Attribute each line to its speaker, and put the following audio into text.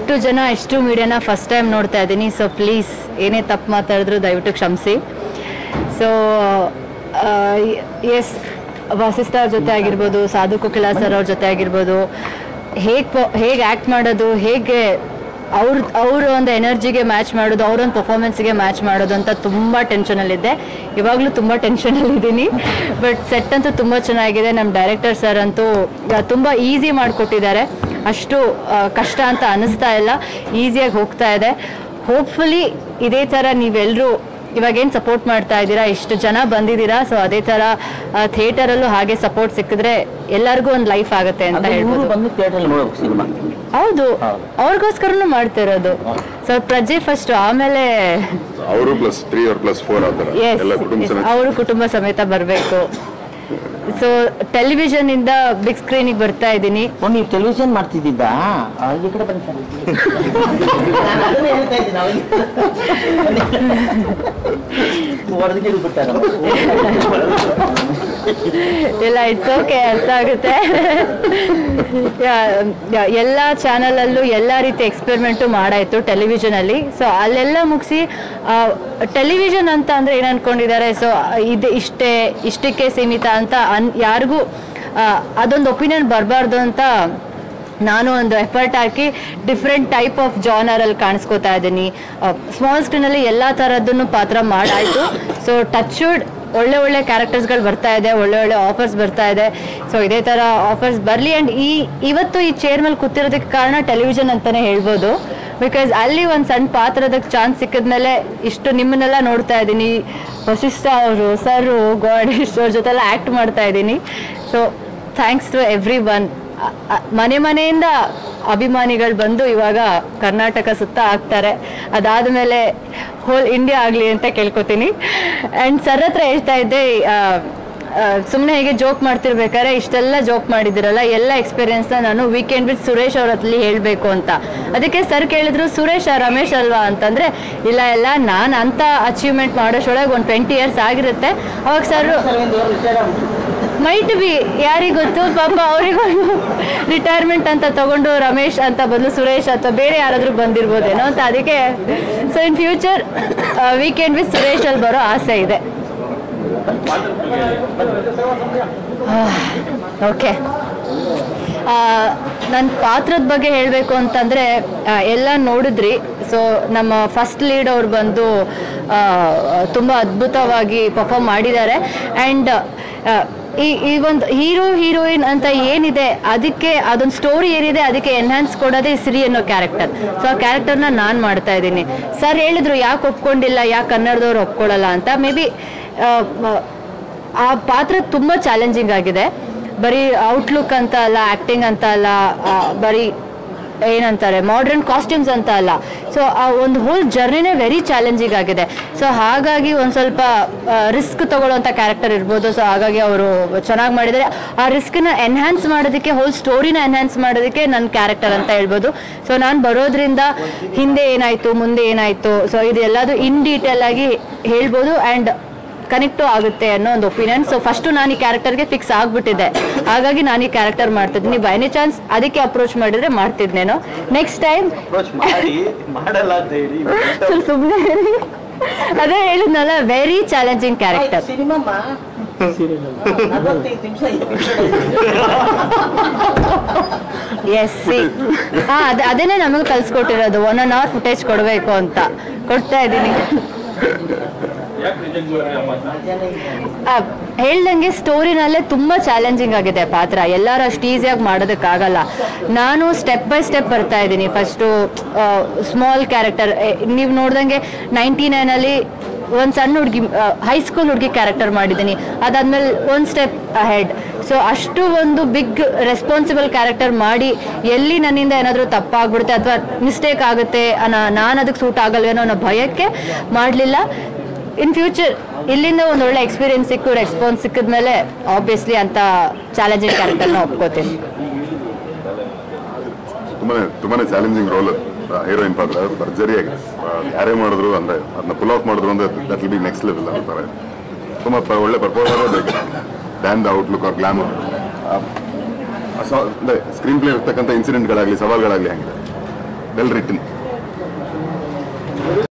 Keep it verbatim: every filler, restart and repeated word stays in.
Speaker 1: ಇಷ್ಟು ಜನ ಇಷ್ಟು ಮೀಡಿಯಾನ ಫಸ್ಟ್ ಟೈಮ್ ನೋಡ್ತಾ ಇದ್ದೀನಿ. ಸೊ ಪ್ಲೀಸ್ ಏನೇ ತಪ್ಪು ಮಾತಾಡಿದ್ರು ದಯವಿಟ್ಟು ಕ್ಷಮಿಸಿ. ಸೊ ಎಸ್, ವಸಿಷ್ಠ ಅವ್ರ ಜೊತೆ ಆಗಿರ್ಬೋದು, ಸಾಧು ಕೋಕಿಲಾ ಸರ್ ಅವ್ರ ಜೊತೆ ಆಗಿರ್ಬೋದು, ಹೇಗೆ ಹೇಗೆ ಆ್ಯಕ್ಟ್ ಮಾಡೋದು, ಹೇಗೆ ಅವ್ರ ಅವ್ರ ಒಂದು ಎನರ್ಜಿಗೆ ಮ್ಯಾಚ್ ಮಾಡೋದು, ಅವ್ರೊಂದು ಪರ್ಫಾರ್ಮೆನ್ಸ್ಗೆ ಮ್ಯಾಚ್ ಮಾಡೋದು ಅಂತ ತುಂಬ ಟೆನ್ಷನಲ್ಲಿದ್ದೆ. ಇವಾಗಲೂ ತುಂಬ ಟೆನ್ಷನಲ್ಲಿದ್ದೀನಿ. ಬಟ್ ಸೆಟ್ ಅಂತೂ ತುಂಬ ಚೆನ್ನಾಗಿದೆ. ನಮ್ಮ ಡೈರೆಕ್ಟರ್ ಸರ್ ಅಂತೂ ತುಂಬ ಈಸಿ ಮಾಡಿಕೊಟ್ಟಿದ್ದಾರೆ. ಅಷ್ಟು ಕಷ್ಟ ಅಂತ ಅನ್ನಿಸ್ತಾ ಇಲ್ಲ, ಈಸಿಯಾಗಿ ಹೋಗ್ತಾ ಇದೆ. ಹೋಪ್ಫುಲಿ ಇದೇ ಥರ ನೀವೆಲ್ಲರೂ ಇವಾಗೇನು ಸಪೋರ್ಟ್ ಮಾಡ್ತಾ ಇದ್ದೀರಾ, ಇಷ್ಟು ಜನ ಬಂದಿದ್ದೀರಾ, ಸೊ ಅದೇ ಥರ ಥಿಯೇಟರಲ್ಲೂ ಹಾಗೆ ಸಪೋರ್ಟ್ ಸಿಕ್ಕಿದ್ರೆ ಎಲ್ಲರಿಗೂ ಒಂದು ಲೈಫ್ ಆಗುತ್ತೆ ಅಂತ ಹೇಳ್ಬೋದು. ಹೌದು, ಅವ್ರಿಗೋಸ್ಕರನೂ ಮಾಡ್ತಿರೋದು. ಸೊ ಪ್ರಜೆ ಫಸ್ಟ್, ಆಮೇಲೆ
Speaker 2: ಅವರು plus three or plus four ಅವರು ಕುಟುಂಬ ಸಮೇತ ಬರಬೇಕು. ಸೊ ಟೆಲಿವಿಷನ್ ಇಂದ ಬಿಗ್ ಸ್ಕ್ರೀನಿಗೆ ಬರ್ತಾ ಇದ್ದೀನಿ.
Speaker 3: ನೀವು ಟೆಲಿವಿಷನ್ ಮಾಡ್ತಿದ್ದ
Speaker 1: ಇಲ್ಲ, ಇಟ್ಸ್ ಓಕೆ, ಅರ್ಥ ಆಗುತ್ತೆ. ಎಲ್ಲ ಚಾನಲಲ್ಲೂ ಎಲ್ಲ ರೀತಿ ಎಕ್ಸ್ಪೆರಿಮೆಂಟು ಮಾಡಾಯಿತು ಟೆಲಿವಿಷನಲ್ಲಿ. ಸೊ ಅಲ್ಲೆಲ್ಲ ಮುಗಿಸಿ ಟೆಲಿವಿಷನ್ ಅಂತ ಅಂದರೆ ಏನು ಅಂದ್ಕೊಂಡಿದ್ದಾರೆ, ಸೊ ಇದು ಇಷ್ಟೇ ಇಷ್ಟಕ್ಕೆ ಸೀಮಿತ ಅಂತ ಅನ್ ಯಾರಿಗೂ ಅದೊಂದು ಒಪಿನಿಯನ್ ಬರಬಾರ್ದು ಅಂತ ನಾನು ಒಂದು ಎಫರ್ಟ್ ಹಾಕಿ ಡಿಫ್ರೆಂಟ್ ಟೈಪ್ ಆಫ್ ಜಾನರಲ್ಲಿ ಕಾಣಿಸ್ಕೋತಾ ಇದ್ದೀನಿ. ಸ್ಮಾಲ್ ಸ್ಕ್ರೀನಲ್ಲಿ ಎಲ್ಲ ಥರದ್ದನ್ನು ಪಾತ್ರ ಮಾಡಾಯಿತು. ಸೊ ಟಚ್ವುಡ್ ಒಳ್ಳೆ ಒಳ್ಳೆ ಕ್ಯಾರೆಕ್ಟರ್ಸ್ಗಳು ಬರ್ತಾ ಇದೆ, ಒಳ್ಳೆ ಒಳ್ಳೆ ಆಫರ್ಸ್ ಬರ್ತಾ ಇದೆ. ಸೊ ಇದೇ ಥರ ಆಫರ್ಸ್ ಬರಲಿ. ಆ್ಯಂಡ್ ಈ ಇವತ್ತು ಈ ಚೇರ್ ಮೇಲೆ ಕೂತಿರೋದಕ್ಕೆ ಕಾರಣ ಟೆಲಿವಿಷನ್ ಅಂತಲೇ ಹೇಳ್ಬೋದು. ಬಿಕಾಸ್ ಅಲ್ಲಿ ಒಂದು ಸಣ್ಣ ಪಾತ್ರದಕ್ಕೆ ಚಾನ್ಸ್ ಸಿಕ್ಕಿದ್ಮೇಲೆ ಇಷ್ಟು ನಿಮ್ಮನ್ನೆಲ್ಲ ನೋಡ್ತಾ ಇದ್ದೀನಿ. ವಸಿಷ್ಠ ಅವರು, ಸರು, ಗಾಡೇಶ್ ಅವ್ರ ಜೊತೆಲ್ಲ ಆ್ಯಕ್ಟ್ ಮಾಡ್ತಾ ಇದ್ದೀನಿ. So thanks to everyone. ಮನೆ ಮನೆಯಿಂದ ಅಭಿಮಾನಿಗಳು ಬಂದು ಇವಾಗ ಕರ್ನಾಟಕ ಸುತ್ತ ಆಗ್ತಾರೆ. ಅದಾದಮೇಲೆ ಹೋಲ್ ಇಂಡಿಯಾ ಆಗಲಿ ಅಂತ ಕೇಳ್ಕೊತೀನಿ. ಆ್ಯಂಡ್ ಸರ್ ಹತ್ರ ಹೇಳ್ತಾ ಇದ್ದೆ, ಸುಮ್ಮನೆ ಹೇಗೆ ಜೋಕ್ ಮಾಡ್ತಿರ್ಬೇಕಾದ್ರೆ ಇಷ್ಟೆಲ್ಲ ಜೋಕ್ ಮಾಡಿದಿರಲ್ಲ, ಎಲ್ಲ ಎಕ್ಸ್ಪೀರಿಯನ್ಸ್ನ ನಾನು ವೀಕೆಂಡ್ ವಿತ್ ಸುರೇಶ್ ಅವ್ರ ಹತ್ರ ಹೇಳಬೇಕು ಅಂತ. ಅದಕ್ಕೆ ಸರ್ ಕೇಳಿದ್ರು, ಸುರೇಶ್ ರಮೇಶ್ ಅಲ್ವಾ ಅಂತಂದರೆ, ಇಲ್ಲ ಇಲ್ಲ ನಾನು ಅಂಥ ಅಚೀವ್ಮೆಂಟ್ ಮಾಡೋಷ್ಟೊಳಗೆ ಒಂದು ಟ್ವೆಂಟಿ ಇಯರ್ಸ್ ಆಗಿರುತ್ತೆ. ಅವಾಗ ಸರ್ ಮೈಟ್ ಬಿ, ಯಾರಿಗೊತ್ತು, ಪಾಪ ಅವರಿಗೂ ರಿಟೈರ್ಮೆಂಟ್ ಅಂತ ತಗೊಂಡು ರಮೇಶ್ ಅಂತ ಬದಲು ಸುರೇಶ್ ಅಥವಾ ಬೇರೆ ಯಾರಾದರೂ ಬಂದಿರ್ಬೋದೇನೋ ಅಂತ. ಅದಕ್ಕೆ so in future weekend with Suresh ಅಲ್ಲಿ ಬರೋ ಆಸೆ ಇದೆ. ಓಕೆ, ನನ್ನ ಪಾತ್ರದ ಬಗ್ಗೆ ಹೇಳಬೇಕು ಅಂತಂದರೆ, ಎಲ್ಲ ನೋಡಿದ್ರಿ. ಸೊ ನಮ್ಮ ಫಸ್ಟ್ ಲೀಡ್ ಅವ್ರು ಬಂದು ತುಂಬ ಅದ್ಭುತವಾಗಿ ಪರ್ಫಾರ್ಮ್ ಮಾಡಿದ್ದಾರೆ. ಆ್ಯಂಡ್ ಈ ಈ ಒಂದು ಹೀರೋ ಹೀರೋಯಿನ್ ಅಂತ ಏನಿದೆ, ಅದಕ್ಕೆ ಅದೊಂದು ಸ್ಟೋರಿ ಏನಿದೆ ಅದಕ್ಕೆ ಎನ್ಹಾನ್ಸ್ ಕೊಡೋದೇ ಸಿರಿ ಅನ್ನೋ ಕ್ಯಾರೆಕ್ಟರ್. ಸೊ ಆ ಕ್ಯಾರೆಕ್ಟರ್ನ ನಾನು ಮಾಡ್ತಾ ಇದ್ದೀನಿ. ಸರ್ ಹೇಳಿದ್ರು ಯಾಕೆ ಒಪ್ಕೊಂಡಿಲ್ಲ, ಯಾಕೆ ಕನ್ನಡದವ್ರು ಒಪ್ಕೊಳ್ಳಲ್ಲ ಅಂತ. ಮೇ ಬಿ ಆ ಪಾತ್ರ ತುಂಬ ಚಾಲೆಂಜಿಂಗ್ ಆಗಿದೆ. ಬರೀ ಔಟ್ಲುಕ್ ಅಂತ ಅಲ್ಲ, ಆ್ಯಕ್ಟಿಂಗ್ ಅಂತ ಅಲ್ಲ, ಬರೀ ಏನಂತಾರೆ ಮಾಡ್ರನ್ ಕಾಸ್ಟ್ಯೂಮ್ಸ್ ಅಂತ ಅಲ್ಲ. ಸೊ ಆ ಒಂದು ಹೋಲ್ ಜರ್ನಿನೇ ವೆರಿ ಚಾಲೆಂಜಿಂಗ್ ಆಗಿದೆ. ಸೊ ಹಾಗಾಗಿ ಒಂದು ಸ್ವಲ್ಪ ರಿಸ್ಕ್ ತಗೊಳ್ಳೋಂಥ ಕ್ಯಾರೆಕ್ಟರ್ ಇರ್ಬೋದು. ಸೊ ಹಾಗಾಗಿ ಅವರು ಚೆನ್ನಾಗಿ ಮಾಡಿದ್ದಾರೆ. ಆ ರಿಸ್ಕ್ನ ಎನ್ಹ್ಯಾನ್ಸ್ ಮಾಡೋದಕ್ಕೆ, ಹೋಲ್ ಸ್ಟೋರಿನ ಎನ್ಹ್ಯಾನ್ಸ್ ಮಾಡೋದಕ್ಕೆ ನನ್ನ ಕ್ಯಾರೆಕ್ಟರ್ ಅಂತ ಹೇಳ್ಬೋದು. ಸೊ ನಾನು ಬರೋದ್ರಿಂದ ಹಿಂದೆ ಏನಾಯಿತು, ಮುಂದೆ ಏನಾಯಿತು, ಸೊ ಇದೆಲ್ಲದು ಇನ್ ಡೀಟೇಲ್ ಆಗಿ ಹೇಳ್ಬೋದು. ಆ್ಯಂಡ್ ಕನೆಕ್ಟು ಆಗುತ್ತೆ ಅನ್ನೋ ಒಂದು ಒಪಿನಿಯನ್. ಸೊ ಫಸ್ಟು ನಾನು ಈ ಕ್ಯಾರೆಕ್ಟರ್ಗೆ ಫಿಕ್ಸ್ ಆಗಿಬಿಟ್ಟಿದ್ದೆ, ಹಾಗಾಗಿ ನಾನು ಈ ಕ್ಯಾರೆಕ್ಟರ್ ಮಾಡ್ತಿದ್ದೀನಿ. ಬೈ ಎನಿ ಚಾನ್ಸ್ ಅದಕ್ಕೆ ಅಪ್ರೋಚ್ ಮಾಡಿದ್ರೆ ಮಾಡ್ತಿದ್ನೇನೋ. ನೆಕ್ಸ್ಟ್ ಟೈಮ್ ಸುಮ್ಮನೆ ಅದೇ ಹೇಳಿದ್ನಲ್ಲ, very challenging character. Yes see ಹಾಂ, ಅದು ಅದೇನೇ ನಮಗೆ ಕಲಿಸ್ಕೊಟ್ಟಿರೋದು. ಒನ್ ಆನ್ ಅವರ್ ಫುಟೇಜ್ ಕೊಡಬೇಕು ಅಂತ ಕೊಡ್ತಾ ಇದ್ದೀನಿ. ಹೇಳ್ದಂಗೆ ಸ್ಟೋರಿನಲ್ಲೇ ತುಂಬ ಚಾಲೆಂಜಿಂಗ್ ಆಗಿದೆ ಪಾತ್ರ. ಎಲ್ಲರೂ ಅಷ್ಟು ಈಸಿಯಾಗಿ ಮಾಡೋದಕ್ಕಾಗಲ್ಲ. ನಾನು ಸ್ಟೆಪ್ ಬೈ ಸ್ಟೆಪ್ ಬರ್ತಾ ಇದ್ದೀನಿ. ಫಸ್ಟು ಸ್ಮಾಲ್ ಕ್ಯಾರೆಕ್ಟರ್, ನೀವು ನೋಡ್ದಂಗೆ ನೈಂಟಿ ನೈನಲ್ಲಿ ಒಂದು ಸಣ್ಣ ಹುಡುಗಿ, ಹೈಸ್ಕೂಲ್ ಹುಡುಗಿ ಕ್ಯಾರೆಕ್ಟರ್ ಮಾಡಿದ್ದೀನಿ. ಅದಾದ್ಮೇಲೆ ಒಂದು ಸ್ಟೆಪ್ ಅಹೆಡ್. ಸೊ ಅಷ್ಟು ಒಂದು ಬಿಗ್ ರೆಸ್ಪಾನ್ಸಿಬಲ್ ಕ್ಯಾರೆಕ್ಟರ್ ಮಾಡಿ ಎಲ್ಲಿ ನನ್ನಿಂದ ಏನಾದರೂ ತಪ್ಪಾಗ್ಬಿಡುತ್ತೆ ಅಥವಾ ಮಿಸ್ಟೇಕ್ ಆಗುತ್ತೆ ಅನ್ನೋ, ನಾನು ಅದಕ್ಕೆ ಸೂಟ್ ಆಗಲ್ವೇನೋ ಅನ್ನೋ ಭಯಕ್ಕೆ ಮಾಡಲಿಲ್ಲ. ಇನ್ ಫ್ಯೂಚರ್ ಇಲ್ಲಿಂದ ಒಂದು ಒಳ್ಳೆ ಎಕ್ಸ್ಪೀರಿಯನ್ಸ್ ಸಿಕ್ಕು, ರೆಸ್ಪಾನ್ಸ್ ಸಿಕ್ಕಿದ್ಮೇಲೆ ಆಬ್ವಿಯಸ್ಲಿ ಅಂತ ಚಾಲೆಂಜಿಂಗ್ ಕ್ಯಾರೆಕ್ಟರ್ನ ಒಪ್ಕೋತೀನಿ.
Speaker 2: ತುಂಬಾ ತುಂಬಾ ಚಾಲೆಂಜಿಂಗ್ ರೋಲ್ ಹೀರೋಯಿನ್ ಪಾತ್ರ, ಭರ್ಜರಿಯಾಗಿದೆ. ಯಾರೇ ಮಾಡಿದ್ರು ಅಂದರೆ ಅದನ್ನ ಪುಲ್ ಆಫ್ ಮಾಡಿದ್ರು ಅಂದರೆ that will be next level ಅಂತಾರೆ. ತುಂಬ ಒಳ್ಳೆ ಪರ್ಫಾರ್ಮರ್ ಬೇಕು. Than the outlook or glamour, ಅಂದರೆ ಸ್ಕ್ರೀನ್ ಪ್ಲೇ ಇರ್ತಕ್ಕಂಥ ಇನ್ಸಿಡೆಂಟ್ಗಳಾಗಲಿ, ಸವಾಲುಗಳಾಗಲಿ ಹಂಗಿದೆ. Well return